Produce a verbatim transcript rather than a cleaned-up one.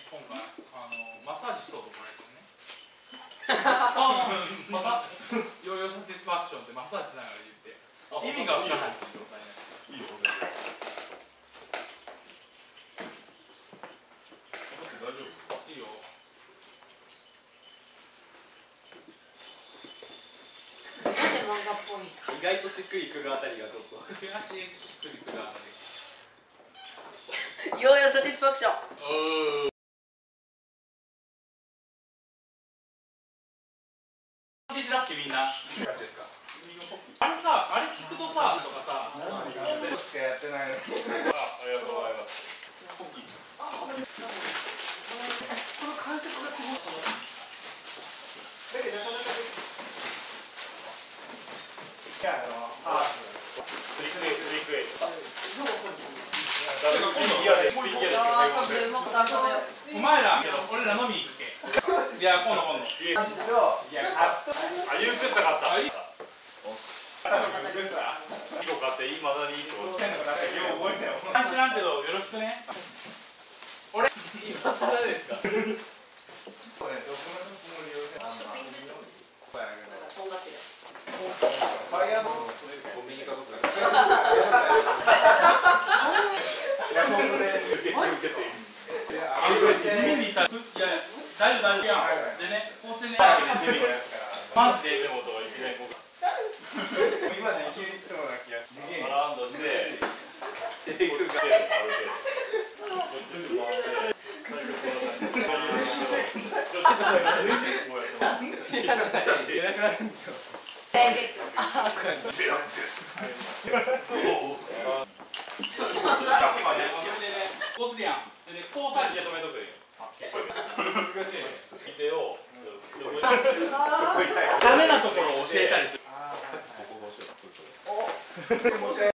今回あのマッサージしとうとこれですね。またヨーヨーサティスファクションってマッサージしながら言って意味が分からない状態になって。いいよ。大丈夫？いいよ。 漫画っぽい。 意外としっくりくるあたりがちょっと悔しいしっくりくるあたり。 ヨーヨーサティスファクション。 おー。しだすきみんな。あれさ、あれ聞くとさ、とかさ。しかやってないの。あ、ありがとうございます。 この感触がこの。だけどなかなか。 いや、あの、あ、クリクレイ、クリクレイ。お前ら、俺ら飲みに行くけ。いや、今度今度。いや、あ、あ、ユークッタ買った。いい子買って、いまだにいい子。よう覚えたよ。知らんけど、よろしくね。俺、今更ですか。これ、どこのつもりを。 とんがってる。 ファイヤーボール。コンビニかどっか。ヤフオクで受けて。地味にさ、いや、大丈夫大丈夫やん。でね、こうしてね。マジでメモとかいきなりこう。今ね、急にいつもな気がする。ラウンドして、出てくるから。こうするやん。で、こうさえ止めとくよ。難しいね。手を。ダメなところを教えたりする。